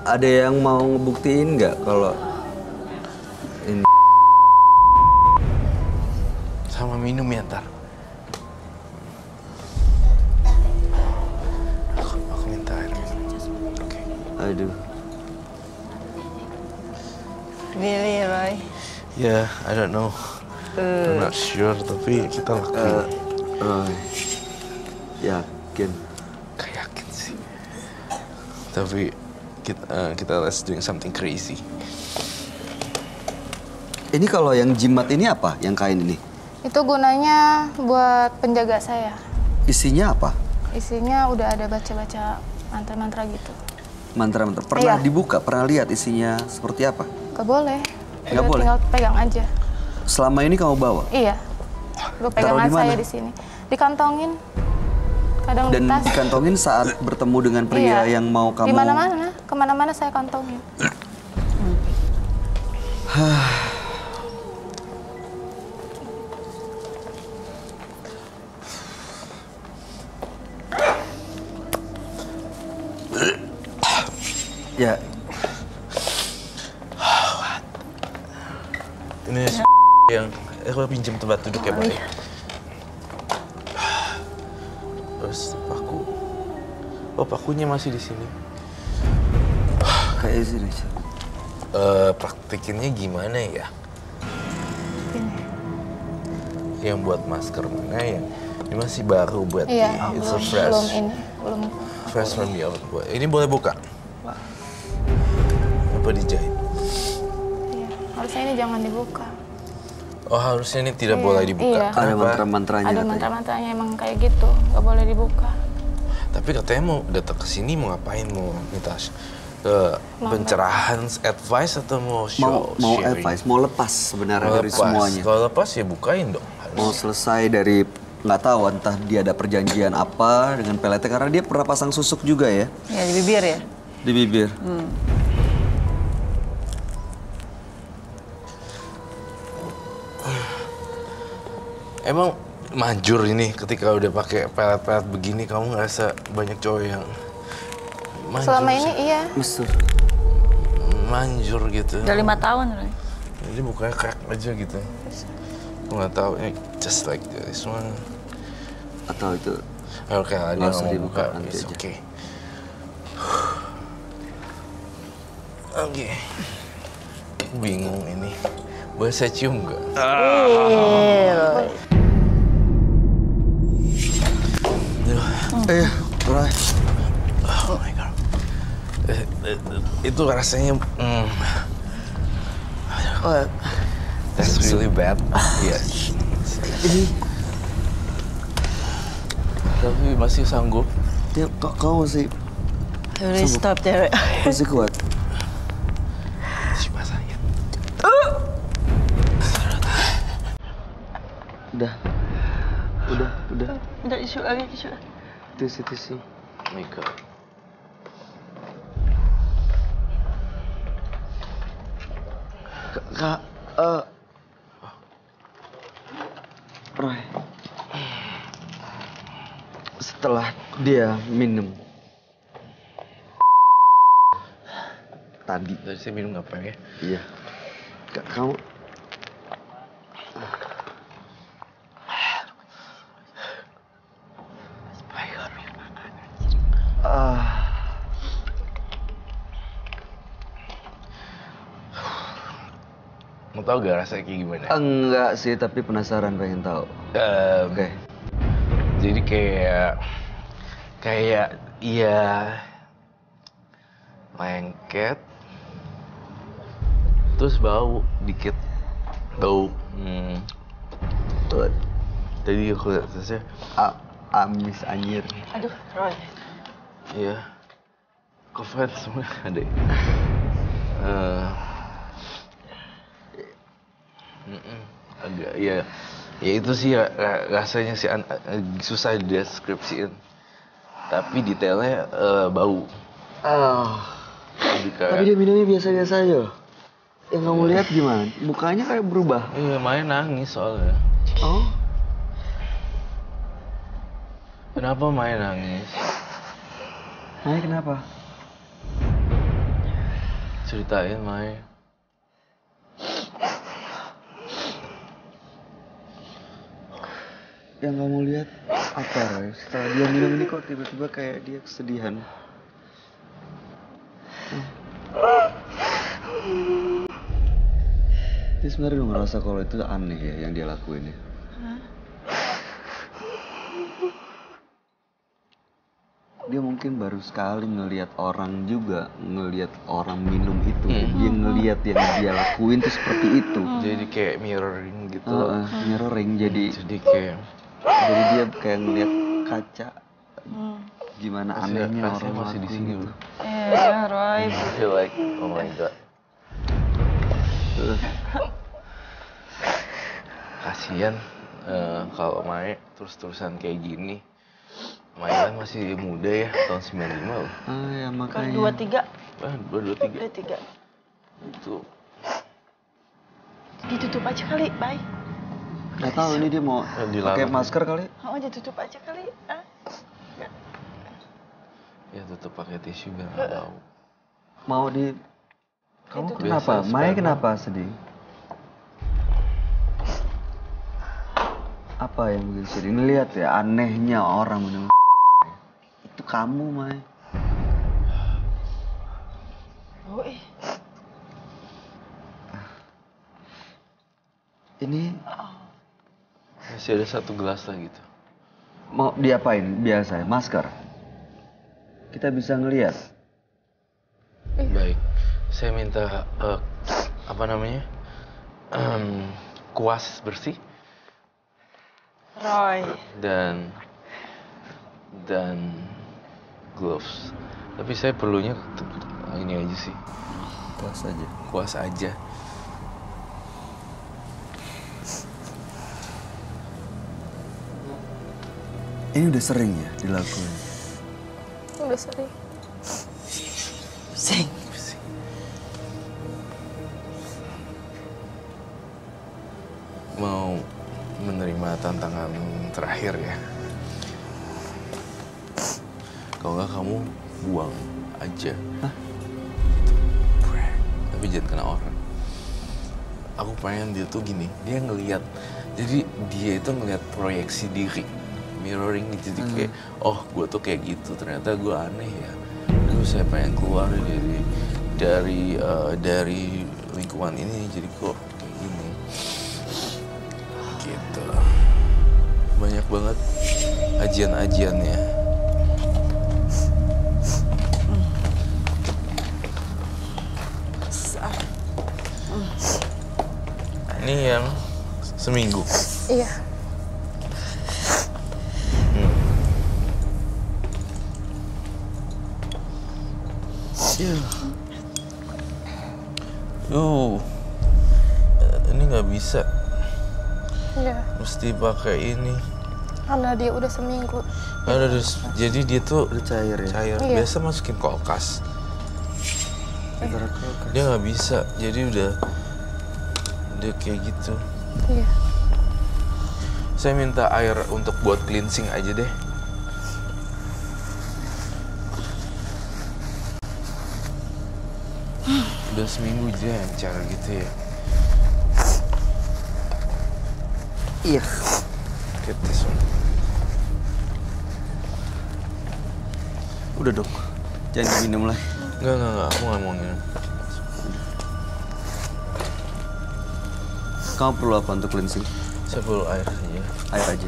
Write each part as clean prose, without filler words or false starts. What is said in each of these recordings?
Ada yang mau ngebuktiin nggak kalau ini? Sama minum ya ntar. Aku minta air minum. Oke. Aduh. Really, Roy? Yeah, I don't know. I'm not sure, tapi kita lakuin. Roy, yakin? Gak yakin sih. Tapi kita let's doing something crazy. Ini kalau yang jimat ini apa? Yang kain ini? Itu gunanya buat penjaga saya. Isinya apa? Isinya udah ada baca-baca mantra-mantra gitu. Mantra-mantra. Pernah Iya. dibuka? Pernah lihat isinya seperti apa? Gak boleh. Nggak Udah boleh? Tinggal pegang aja. Selama ini kamu bawa? Iya. Gue Taruh pegangan di mana? saya di sini. Dikantongin. Kadang Dan di tas. dikantongin saat bertemu dengan pria Iya. yang mau kamu... Di mana-mana, kemana-mana saya kantongin. Ya, Ini yang aku pinjam tempat duduk ya, Pak. Terus paku. Oh, pakunya masih di sini. kayak sini. Praktikinnya gimana ya? Ini. Yang buat masker mana ya? Ini masih baru buat Iya, It's so belum fresh. ini, belum. Fresh from the oven. Ini boleh buka? Apa dijahit? Iya. Harusnya ini jangan dibuka. Oh, harusnya ini tidak Iya, boleh dibuka. iya. Ada Kenapa? mantra-mantranya Ada katanya. mantra-mantranya emang kayak gitu, gak boleh dibuka. Tapi katanya mau datang ke sini mau ngapain? Mau minta pencerahan, advice atau mau show? Mau sharing? advice, mau lepas sebenarnya Mau dari lepas. semuanya. Kalau lepas ya bukain dong. Mau selesai dari nggak tahu entah dia ada perjanjian apa dengan PLT karena dia pernah pasang susuk juga ya Ya, di bibir ya? di bibir. Emang manjur ini ketika udah pakai pelet-pelet begini kamu ngerasa banyak cowok yang manjur Selama ini sih? iya. Mesur. Manjur gitu. Udah 5 tahun, Roy. Jadi mukanya crack aja gitu. Aku nggak tahu, just like this one. Atau itu Oke, ada Nggak yang usah mau dibuka, buka, nanti it's aja. okay. Oke. Bingung ini. Boleh saya cium nggak? Roy. Roy. Oh my god. Itu rasanya, that's really bad. Iya. Ini Tapi masih sanggup. dia kau masih Roy, stop there. masih kuat. Si masanya. Udah. Udah, isu lagi, isu. Tisu. Oh my god. Kak, Roy. Setelah dia minum tadi, Tadi saya minum apa ya? iya. Kamu Mau tau gak rasanya kayak gimana? enggak sih, tapi penasaran pengen tahu. Oke. Jadi kayak iya lengket, terus bau dikit, bau. Tadi aku lihat tesnya, Amis anjir. Aduh, Roy. iya, COVID semua ada. Agak ya itu sih rasanya sih susah dideskripsiin, tapi detailnya bau. Jadi kayak, Tapi dia minumnya biasa-biasa aja loh. Yang kamu lihat gimana? Mukanya kayak berubah. iya, main nangis soalnya. Oh, Kenapa main nangis? Maya kenapa? Ceritain, Mai. Yang kamu lihat apa, Roy? Setelah dia minum ini kok tiba-tiba kayak dia kesedihan. Dia sebenarnya udah ngerasa kalau itu aneh ya yang dia lakuin ya. Dia mungkin baru sekali ngelihat orang juga, ngelihat orang minum itu. Dia ngelihat yang dia lakuin tuh seperti itu. Jadi kayak mirroring gitu. Mirroring jadi kayak dia kayak ngelihat kaca. Gimana anehnya orang masih di sini gitu. loh. Iya, Roy. I feel like, oh my god. Kasian kalau Mai terus-terusan kayak gini. Mai kan masih muda ya, tahun 95 loh. Ya Kan makanya. 23. 23. 23. Itu Ditutup aja kali, bye. Gak tahu ini dia mau pakai masker kali. Oh, ditutup aja kali. ya tutup pakai tisu biar nggak bau. Mau di. Kamu Itu kenapa? biasa Mai sperma. kenapa sedih? Apa yang bikin sedih? Ngeliat ya anehnya orang minum. Itu kamu, Mai. Oh, Ini Masih ada 1 gelas lah gitu. mau diapain biasa? Masker. Kita bisa ngelihat. Baik, saya minta apa namanya kuas bersih Roy. dan gloves. Tapi saya perlunya ini aja sih, Puas aja. kuas aja. Ini udah sering ya dilakuin. Udah sering. Sing. Mau menerima tantangan terakhir ya. Kalau nggak kamu buang aja. Tapi jangan kena orang. Aku pengen dia tuh gini, dia ngelihat. Jadi dia itu ngelihat proyeksi diri, mirroring gitu. Jadi kayak, oh gue tuh kayak gitu. Ternyata gue aneh ya. Terus saya pengen keluar dari lingkungan ini. Jadi kok kayak gini. Gitu. Banyak banget ajian-ajiannya. Ini yang seminggu. Iya. Ini nggak bisa. Iya. Mesti pakai ini. Karena dia udah seminggu. Jadi dia tuh Udah cair ya. cair. Iya. Biasa masukin kulkas. Taruh kulkas. Dia nggak bisa. Jadi udah kayak gitu. Iya. Saya minta air untuk buat cleansing aja deh. Udah seminggu dia encer gitu ya. Iya. Get this one. Udah dong. Jangan minum lagi. Enggak. Aku nggak mau minum. Kamu perlu apa untuk cleansing? Saya perlu air saja. Air aja.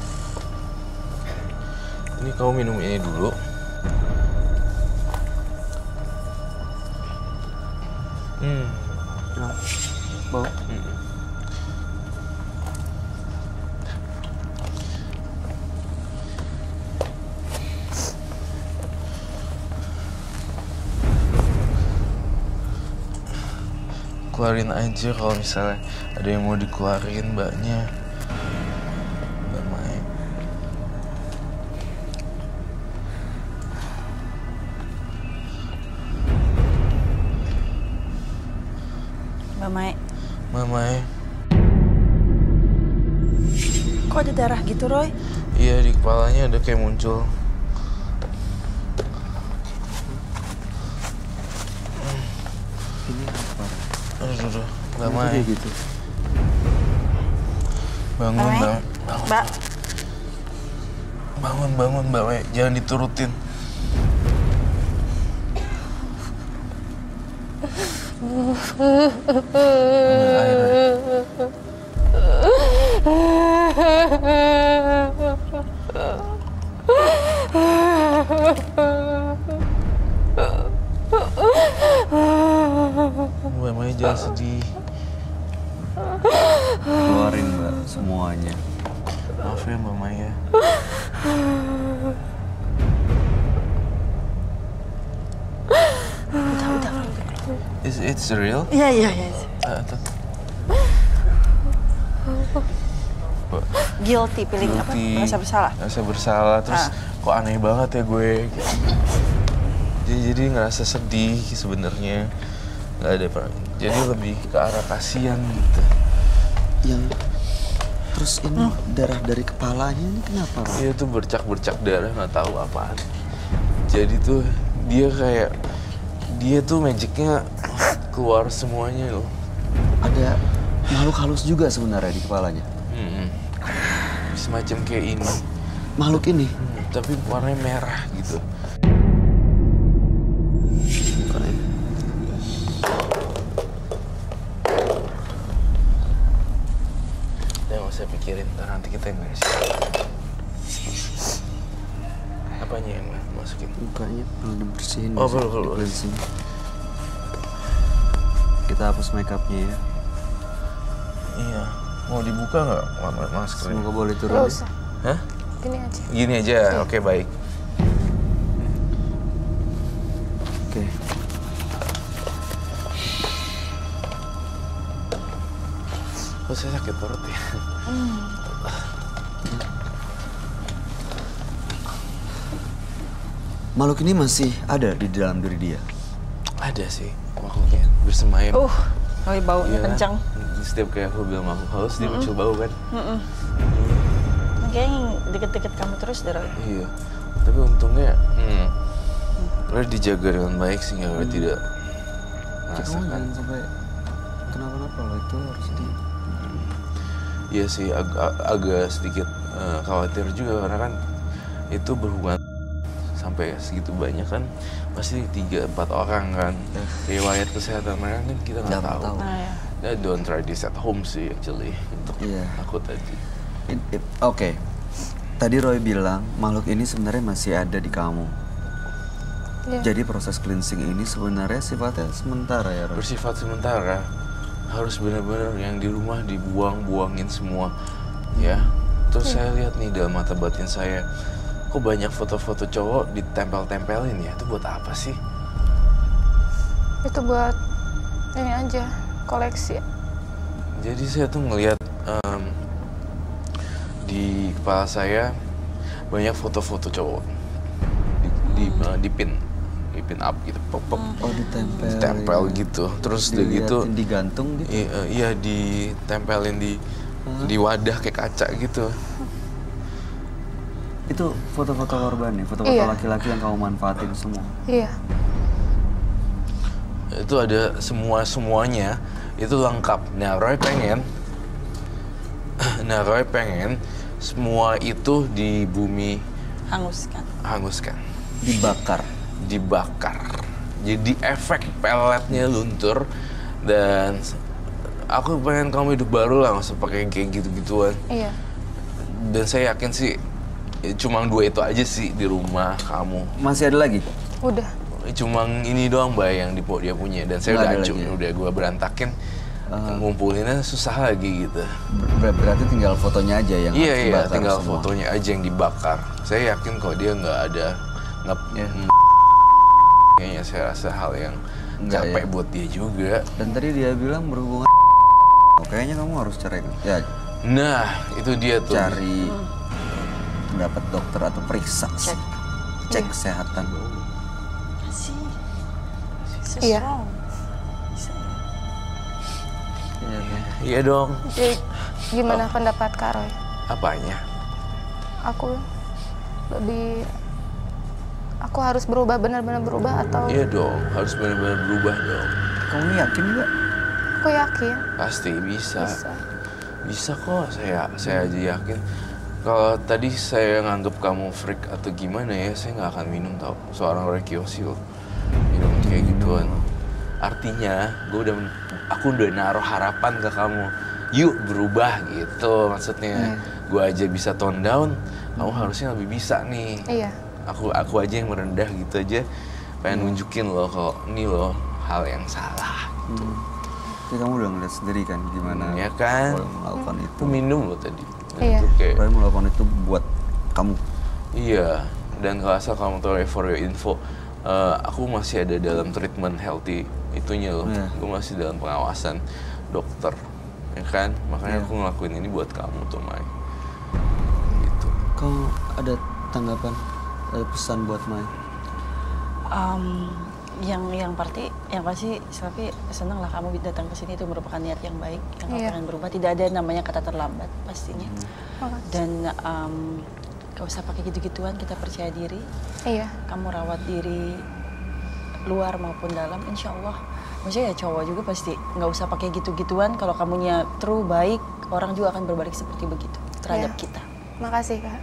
Ini kamu minum ini dulu. Nah, bau. Keluarin aja kalau misalnya ada yang mau dikeluarin mbaknya. Mbak Mai. Mbak Mai. Mbak Mai. Kok ada darah gitu, Roy? Iya, di kepalanya ada kayak muncul. Nggak Kenapa main. dia gitu? Bangun, Mbak Mai. Mbak. Mbak, Bangun, Mbak Mai. Jangan diturutin. Ambil air. Mbak Mai jangan sedih. Keluarin Mbak semuanya. Maaf ya Mbak Mai ya. udah. It's real? Iya. Tuh. Guilty, feeling apa? Guilty. Merasa bersalah. Ngerasa bersalah, terus kok aneh banget ya gue. Jadi ngerasa sedih sebenarnya. Nggak ada jadi lebih ke arah kasihan gitu. Yang terus ini darah dari kepalanya ini kenapa? Roy? Iya tuh bercak-bercak darah nggak tahu apaan. Jadi tuh dia tuh magicnya keluar semuanya loh. Ada makhluk halus juga sebenarnya di kepalanya. Semacam kayak ini. Makhluk ini? Tapi warnanya merah gitu. Udah nggak usah pikirin, ntar nanti kita yang beresin. Apanya yang masukin? Mukanya perlu dibersihin. Oh, bisa perlu. di-cleansing. Kita hapus make upnya ya. Iya. Mau dibuka nggak maskernya? Semoga boleh turun. Nggak ya. usah. Hah? Gini aja. Gini aja, oke baik. Oke. Oh, saya sakit perut ya. Makhluk ini masih ada di dalam diri dia. Ada sih makhluknya bersemayam. Roy baunya Iya kan? kencang. Setiap kayak aku bilang makhluk halus, dia muncul bau kan? Kayaknya deket-deket kamu terus deh, Roy. Iya. Tapi untungnya, Roy dijaga dengan baik sehingga Roy tidak Kamu merasakan. jangan sampai kenapa-napa loh, itu harus di... Iya sih, agak sedikit khawatir juga karena kan itu berhubungan sampai segitu banyak kan, pasti 3-4 orang kan. Riwayat kesehatan mereka kan kita nggak Nggak tahu. tahu. Nah, ya. Nah, don't try this at home sih actually untuk Iya. aku tadi. Oke. Tadi Roy bilang makhluk ini sebenarnya masih ada di kamu. Iya. Jadi proses cleansing ini sebenarnya sifatnya sementara ya, Roy? Bersifat sementara, harus benar-benar yang di rumah dibuangin semua ya. Terus saya lihat nih dalam mata batin saya, kok banyak foto-foto cowok ditempel-tempelin ya, itu buat apa sih? Itu buat ini aja, koleksi. Jadi saya tuh ngelihat di kepala saya banyak foto-foto cowok dipin up gitu, pop. Oh, ditempel. Ditempel gitu, terus udah gitu Diliatin, digantung gitu. iya ditempelin di wadah kayak kaca gitu. Itu foto-foto korban nih, foto-foto Iya. laki-laki yang kamu manfaatin semua. Iya. Itu ada semuanya itu lengkap. Nah Roy pengen semua itu di bumi hanguskan, dibakar. Jadi efek peletnya luntur dan aku pengen kamu hidup baru lah, nggak usah pakai kayak gitu-gituan. Iya. Dan saya yakin sih cuma 2 itu aja sih di rumah kamu. Masih ada lagi? Oh. Udah. Cuma ini doang Mbak yang dia punya, dan saya Nggak udah ada hancur, lagi ya? udah gue berantakin. Ngumpulinnya susah lagi gitu. Berarti tinggal fotonya aja yang harus Iya, dibakar tinggal semua. fotonya aja yang dibakar. Saya yakin kalau dia nggak ada kayaknya saya rasa hal yang Nggak, capek ya. buat dia juga. Dan tadi dia bilang berhubungan. Kayaknya kamu harus cerai. Ya, Nah, itu dia tuh. cari pendapat dokter atau periksa. Cek kesehatan. Iya. Iya dong. Jadi gimana pendapat Kak Roy? Apanya? Aku harus berubah, benar-benar berubah atau? Iya dong, harus benar-benar berubah dong. Kamu yakin nggak? Aku yakin. Pasti bisa. Bisa. Bisa kok, saya aja yakin. Kalau tadi saya nganggep kamu freak atau gimana ya, saya nggak akan minum tau. Seorang Rekiyoshi loh, minum kayak gituan. Artinya, aku udah naruh harapan ke kamu. Yuk berubah gitu maksudnya. Gue aja bisa tone down, kamu harusnya lebih bisa nih. Iya. Aku aja yang merendah gitu aja, pengen nunjukin loh kalau ini loh hal yang salah. Gitu. Tapi kamu udah ngeliat sendiri kan gimana Ya kan? Roy melakukan itu. Aku minum loh tadi. Dan Iya. itu kayak, Roy melakukan itu buat kamu. iya, dan kalau asal kamu tahu for your info, aku masih ada dalam treatment healthy itunya loh. Iya. Gue masih dalam pengawasan dokter, ya kan? Makanya aku ngelakuin ini buat kamu tuh, Mai. Gitu. Kamu ada tanggapan, ada pesan buat Mai? Yang pasti Selvi senang lah kamu datang ke sini, itu merupakan niat yang baik, yang kamu pengen berubah. Tidak ada namanya kata terlambat pastinya. Dan gak usah pakai gitu-gituan, kita percaya diri. Iya. Kamu rawat diri luar maupun dalam, insya Allah. Maksudnya ya cowok juga pasti nggak usah pakai gitu-gituan. Kalau kamunya true baik, orang juga akan berbalik seperti begitu terhadap kita. Makasih Kak.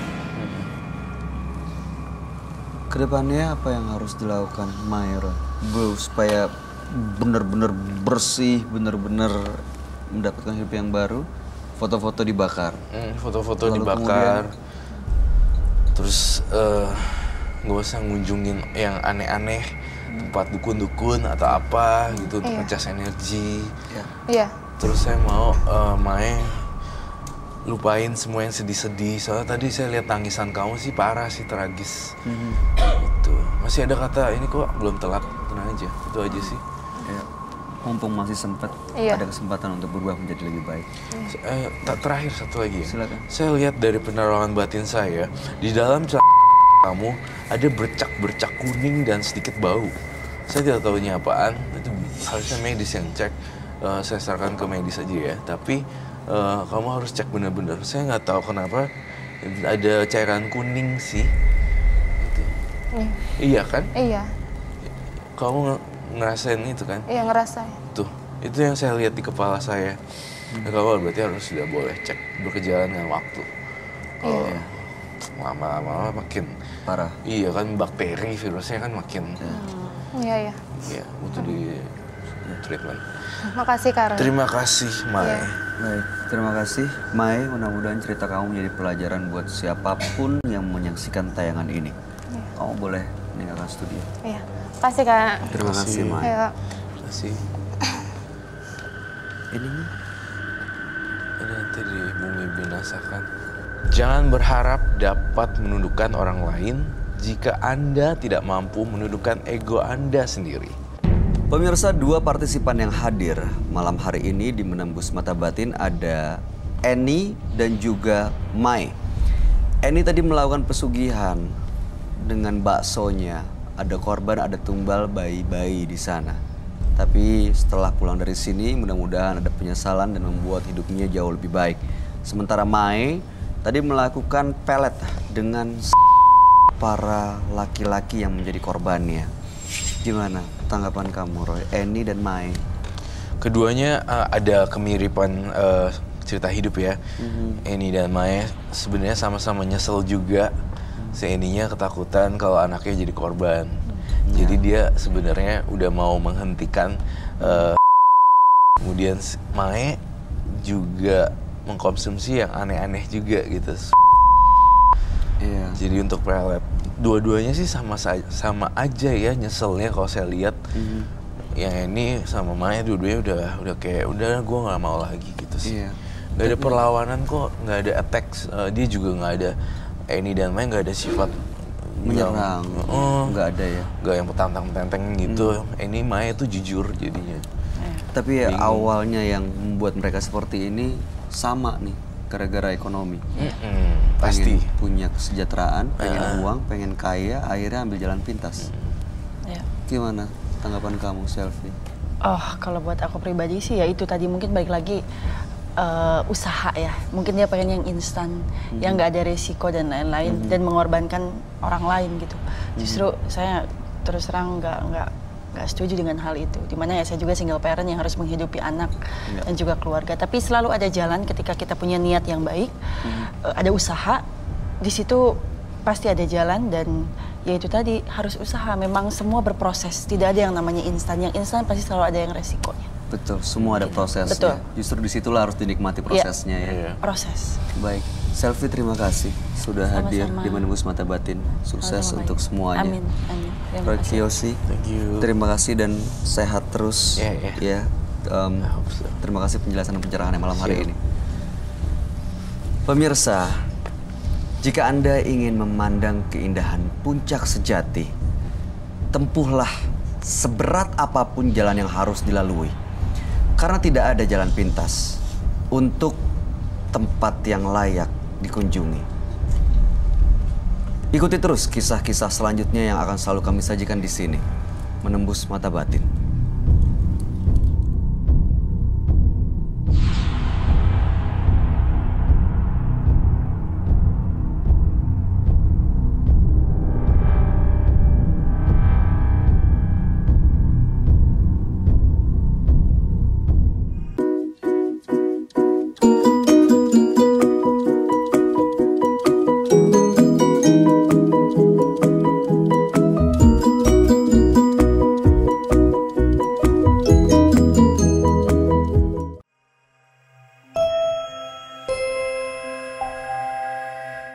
Kedepannya apa yang harus dilakukan Mai, Roy? Supaya benar-benar bersih, benar-benar mendapatkan hidup yang baru. Foto-foto dibakar. Foto-foto Lalu dibakar. Terus nggak usah ngunjungin yang aneh-aneh, tempat dukun-dukun atau apa gitu untuk ngecas energi. Iya. Terus saya mau Mai lupain semua yang sedih-sedih. Soalnya tadi saya lihat tangisan kamu sih parah sih, tragis. Gitu. Masih ada kata ini kok belum telat, tenang aja. Itu aja sih. Ya, mumpung masih sempat, ada kesempatan untuk berubah menjadi lebih baik. Terakhir satu lagi ya. Silakan. Saya lihat dari penerangan batin saya, di dalam kamu ada bercak-bercak kuning dan sedikit bau. Saya tidak tahu ini apaan. Itu harusnya medis yang cek. Saya sarankan ke medis aja ya. Tapi kamu harus cek benar-benar. Saya nggak tahu kenapa ada cairan kuning sih. Gitu. Iya kan? Iya. Kamu ngerasain itu kan? Iya ngerasain. Tuh, itu yang saya lihat di kepala saya. Kamu berarti harus sudah boleh cek berkejalan dengan waktu. Kalau lama-lama makin Parah. Iya kan, bakteri virusnya kan makin. Iya. Iya, butuh di treatment. Makasih Kak. Terima kasih, Mai. Baik, terima kasih Mai. Mudah-mudahan cerita kamu menjadi pelajaran buat siapapun yang menyaksikan tayangan ini. Kamu boleh meninggalkan studio. Iya. Makasih Kak. Terima kasih Mai. Ayo. Terima kasih. Ininya Ini nanti di bumi binasakan. Jangan berharap dapat menundukkan orang lain jika Anda tidak mampu menundukkan ego Anda sendiri. Pemirsa, dua partisipan yang hadir malam hari ini di Menembus Mata Batin ada Eni dan juga Mai. Eni tadi melakukan pesugihan dengan baksonya. Ada korban, ada tumbal bayi-bayi di sana. Tapi setelah pulang dari sini mudah-mudahan ada penyesalan dan membuat hidupnya jauh lebih baik. Sementara Mai tadi melakukan pelet dengan para laki-laki yang menjadi korbannya. Gimana tanggapan kamu, Roy? Eni dan Mai. Keduanya ada kemiripan cerita hidup ya. Eni dan Mai sebenarnya sama-sama nyesel juga. Si Eninya ketakutan kalau anaknya jadi korban. Jadi dia sebenarnya udah mau menghentikan. Kemudian Mai juga mengkonsumsi yang aneh-aneh juga gitu. Iya. Jadi untuk pelet, dua-duanya sih sama aja ya nyeselnya kalau saya lihat. Yang ini sama Maya dua-duanya udah kayak udah gue nggak mau lagi gitu sih. Iya. Gak ada perlawanan kok, nggak ada attack. Dia juga nggak ada. Eni dan Maya nggak ada sifat Menyerang. Nggak ada ya. Nggak yang petantang-petanteng gitu. Eni Maya tuh jujur jadinya. Tapi ya, awalnya yang membuat mereka seperti ini sama nih, gara-gara ekonomi. Pasti. Pengen punya kesejahteraan, pengen uang, pengen kaya, akhirnya ambil jalan pintas. Ya. Gimana tanggapan kamu, Selvi? Oh, kalau buat aku pribadi sih ya itu tadi mungkin balik lagi usaha ya. Mungkin dia pengen yang instan, yang nggak ada resiko dan lain-lain dan mengorbankan orang lain gitu. Justru saya terus terang nggak setuju dengan hal itu. Dimana ya saya juga single parent yang harus menghidupi anak dan juga keluarga. Tapi selalu ada jalan ketika kita punya niat yang baik, ada usaha, di situ pasti ada jalan dan ya itu tadi harus usaha. Memang semua berproses, tidak ada yang namanya instan. Yang instan pasti selalu ada yang resikonya. Betul, semua ada prosesnya. Betul. Justru disitulah harus dinikmati prosesnya ya. Proses. Baik, Selvi terima kasih sudah hadir Sama-sama. di Menembus Mata Batin. Sukses Sama-sama, untuk baik. semuanya. Amin, amin. Terima Proyek kasih. Yosi, Thank you. terima kasih dan sehat terus. Yeah. Ya, hope so. terima kasih penjelasan dan pencerahannya malam hari Siap. ini. Pemirsa, jika Anda ingin memandang keindahan puncak sejati, tempuhlah seberat apapun jalan yang harus dilalui. Karena tidak ada jalan pintas untuk tempat yang layak dikunjungi. Ikuti terus kisah-kisah selanjutnya yang akan selalu kami sajikan di sini. Menembus Mata Batin.